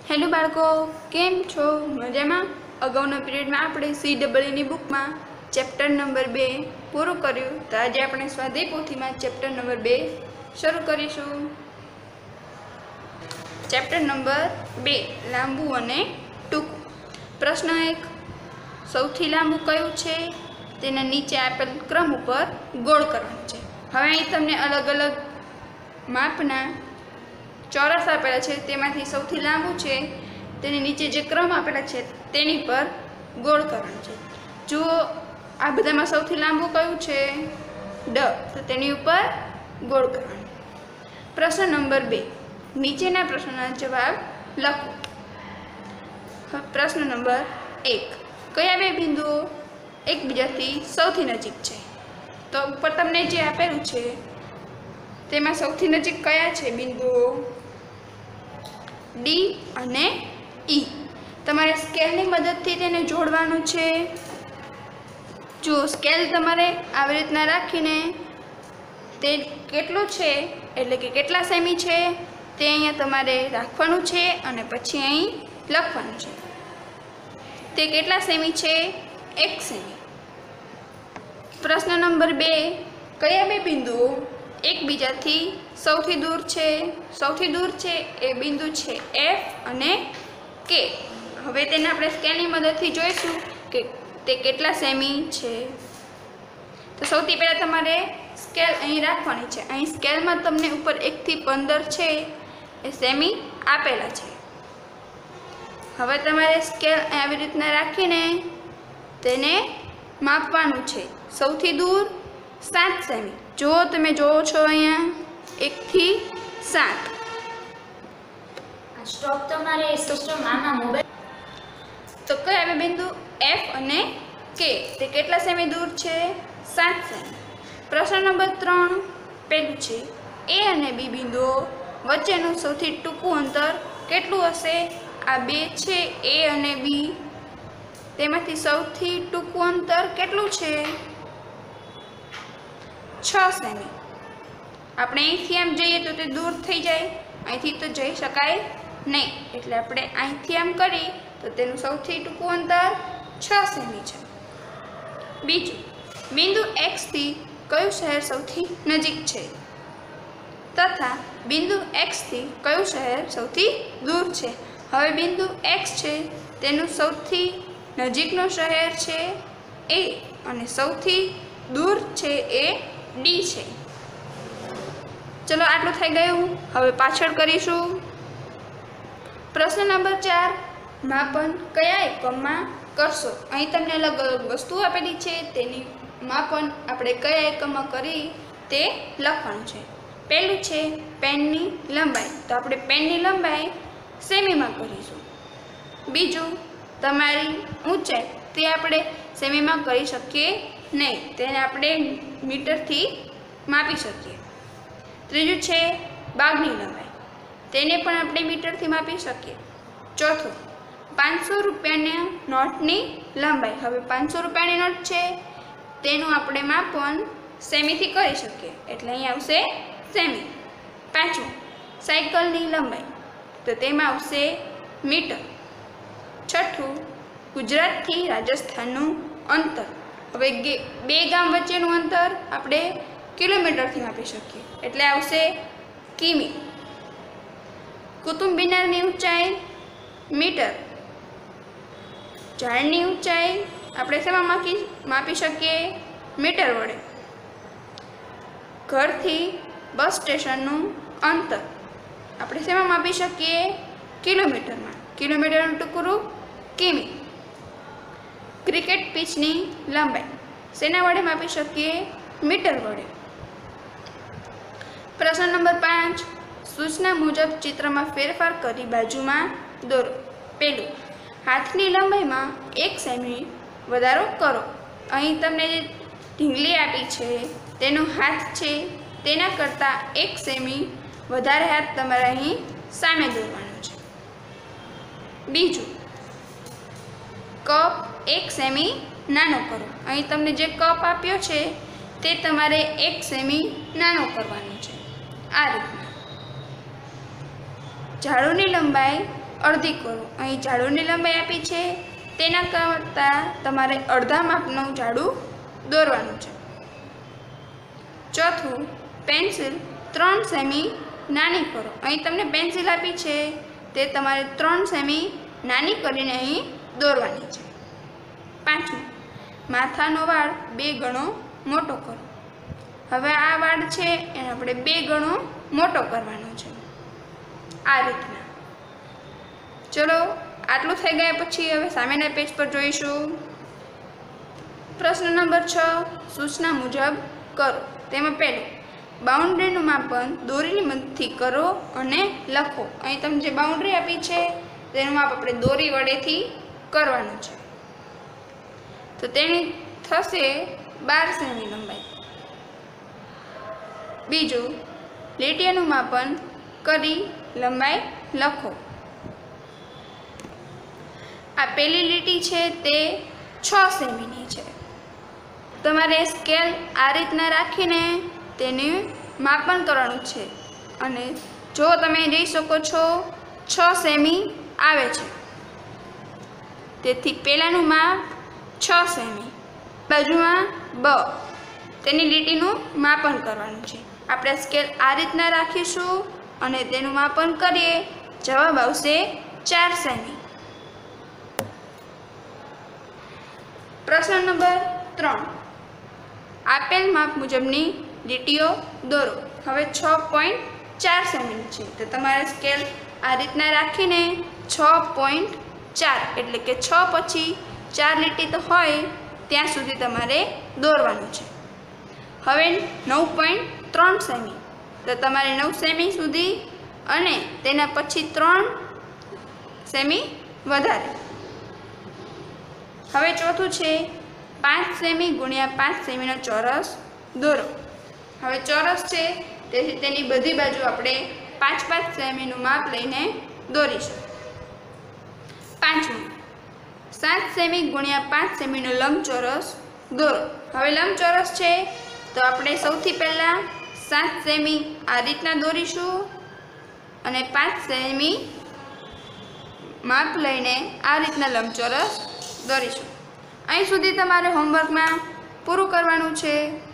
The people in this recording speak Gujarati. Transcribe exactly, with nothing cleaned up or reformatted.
हेलो बाळको केम छो मजामां। अगाउना पीरियड में आपणे सी डबल नी बुक में चेप्टर नंबर बे पूरुं कर्युं। तो आज आपणे स्वाध्याय पोथी में चेप्टर नंबर बे शुरू करीशुं। चेप्टर नंबर बे लांबू अने टूंकું। प्रश्न एक, सौथी लांबू कयुं छे तेना नीचे आपेल क्रम पर गोळ करवानुं छे। हवे અહીં તમને अलग अलग मापना चौरस आपेला छे, तेमांथी सौथी लांबू छे तेनी नीचे जे क्रम आपेला छे तेनी पर गोळ करवानुं छे। जो आ बधामां सौथी लांबू कयुं छे ड, तो तेनी उपर गोळ करवानुं। प्रश्न नंबर बे, नीचेना प्रश्नोना जवाब लखो। प्रश्न नंबर एक, कया बे बिंदुओ एकबीजाथी सौथी नजीक छे? तो उपर तमने जे आपेलुं छे तेमां सौथी नजीक कया छे बिंदुओ? डी अने ई। तमारे स्केलनी मददथी तेने जोड़वानुं छे। जो स्केल तमारे આવી રીતના રાખીને તે કેટલું છે એટલે કે કેટલા સેમી છે તે અહીંયા તમારે રાખવાનું છે અને પછી અહીં લખવાનું છે। તે કેટલા સેમી છે? એક સેમી। પ્રશ્ન નંબર બે, કયા બે બિંદુઓ એકબીજાથી સૌથી દૂર છે? સૌથી દૂર છે એ બિંદુ છે એફ અને કે। હવે તેને આપણે સ્કેલની મદદથી જોઈશું કે તે કેટલા સેમી છે। તો સૌથી પહેલાં તમારે સ્કેલ અહીં રાખવાની છે। અહીં સ્કેલમાં તમને ઉપર એકથી પંદર છે એ સેમી આપેલા છે। હવે તમારે સ્કેલ આવી રીતના રાખીને તેને માપવાનું છે। સૌથી દૂર सात सेमी। जो तमे जो छो अहींया एक थी सात। स्टॉप तमारे सिस्टम आना मोबाइल तो कया बे बिंदु एफ अने के ते केटला सेमी दूर छे? सात सेमी। प्रश्न नंबर त्रण पेलुं छे, ए अने बी बिंदुओ वच्चेनुं सौथी टूंकुं अंतर केटलुं हशे? आ बे छे ए अने बी, तेमांथी सौथी टूंकुं अंतर केटलुं छे? छ सेमी। આપણે અહીંથી આમ જઈએ તો તે દૂર થઈ જાય, અહીંથી તો જઈ શકાય નહીં, એટલે આપણે અહીંથી આમ કરી તો તેનું સૌથી ટૂંકું અંતર छ સેમી છે। બીજું, બિંદુ એક્સ થી કયું શહેર સૌથી નજીક છે તથા બિંદુ એક્સ થી કયું શહેર સૌથી દૂર છે? હવે બિંદુ એક્સ છે તેનું સૌથી નજીકનું શહેર છે એ અને સૌથી દૂર છે એ डी है। चलो आटलू थई गयुं। हवे पाछळ करीशुं। प्रश्न नंबर चार, मापन कया एकममां करशो? अहीं तमने अलग अलग वस्तु आपेली छे, तेनी मापन आपणे कया एकममां करी ते लखवानुं छे। पहेलुं छे पेननी लंबाई, तो आपणे पेननी लंबाई सेमीमां करीशुं। बीजुं, तमारी ऊंचाई, ते आपणे सेमीमां करी शकीए नहीं, तेने आपणे मीटर थी मापी शकीए। त्रीजु छे बागनी लंबाई, तेने पण आपणे मीटर थी मापी शकीए। चौथो, पांच सौ रुपयानी नोटनी लंबाई। हवे पांच सौ रुपयानी नोट छे तेनुं आपणे मापन सेमी थी करी शकीए, एटले अहीं आवशे सेमी। पांचमું, साइकलनी लंबाई, तो तेमां आवशे मीटर। छठું, गुजरात थी राजस्थाननुं अंतर। हवे बे गाम वच्चेनुं अंतर आपणे किलोमीटरथी मापी शकीए, एटले आवशे किमी। कुतुब मीनारनी ऊंचाई मीटर। झाड़नी ऊंचाई आपणे शेमां मापी मापी शकीए? मीटर वडे। घरथी बस स्टेशननुं अंतर आपणे शेमां मापी शकीए? किलोमीटरमां। किलोमीटरनुं टुकड़ुं किमी। क्रिकेट पीचनी लंबाई सेना वडे मापी शकीए? मीटर वडे। प्रश्न नंबर पांच, सूचना मुजब चित्र में फेरफार करी बाजू में दोरो। पहेलुं, हाथनी लंबाई में एक सेमी वधारो करो। अहीं तमने जे ढींगली आपी छे तेनो हाथ छे तेना करता एक सेमी वधारे हाथ तमारे अहीं सामे दोरवानो छे। बीजुं, कप एक सेमी नानो करो। अहीं तमने जे कप आप्यो छे ते तमारे एक सेमी नानो करवानो छे। आ रीतना झाड़ूनी लंबाई અડધી કરો. અહીં ઝાડુની લંબાઈ આપી છે તેના કરતાં તમારે અડધા માપનું ઝાડુ દોરવાનું છે. ચોથું, પેન્સિલ ત્રણ સેમી નાની કરો. અહીં તમને પેન્સિલ આપી છે તે તમારે ત્રણ સેમી નાની કરીને અહીં દોરવાની છે. પાંચમું, માથાનો વાળ બે ગણો મોટો કરો. હવે આ વાળ છે એને આપણે બે ગણો મોટો કરવાનો છે આ રીતના. ચલો આટલું થઈ ગયા પછી હવે સામેના પેજ પર જોઈશું. પ્રશ્ન નંબર છ, સૂચના મુજબ કરો. તેમાં પહેલું, બાઉન્ડ્રીનું માપન દોરીની મદદથી કરો અને લખો. અહીં તમને જે બાઉન્ડ્રી આપી છે તેનું માપ આપણે દોરી વડેથી કરવાનું છે. તો તેની થશે બાર સેમી લંબાઈ. બીજું, લીટીઓનું માપન કરી લંબાઈ લખો. આ પહેલી લીટી છે તે છ સેમીની છે. તમારે સ્કેલ આ રીતના રાખીને તેનું માપન કરવાનું છે અને જો તમે જોઈ શકો છો છ સેમી આવે છે. તેથી પહેલાંનું માપ છ સેમી, બાજુમાં બ તેની લીટીનું માપન કરવાનું છે. આપણે સ્કેલ આ રીતના રાખીશું અને તેનું માપન કરીએ, જવાબ આવશે ચાર સેમી. પ્રશ્ન નંબર ત્રણ, આપેલ માપ મુજબની લીટીઓ દોરો. હવે છ પોઈન્ટ ચાર સેમી છે તો તમારે સ્કેલ આ રીતના રાખીને છ પોઈન્ટ ચાર એટલે કે છ પછી ચાર લીટી તો હોય ત્યાં સુધી તમારે દોરવાનું છે. હવે નવ પોઈન્ટ ત્રણ સેમી તો તમારે નવ સેમી સુધી અને તેના પછી ત્રણ સેમી વધારે. હવે ચોથું છે પાંચ સેમી ગુણ્યા પાંચ સેમીનો ચોરસ દોરો. હવે ચોરસ છે તેથી તેની બધી બાજુ આપણે પાંચ પાંચ સેમીનું માપ લઈને દોરીશું. પાંચમું, સાત સેમી ગુણ્યા પાંચ સેમીનો લંબચોરસ દોરો. હવે લંબચોરસ છે તો આપણે સૌથી પહેલાં સાત સેમી આ રીતના દોરીશું અને પાંચ સેમી માપ લઈને આ રીતના લંબચોરસ દોરીશું. અહીં સુધી તમારે હોમવર્કમાં પૂરું કરવાનું છે.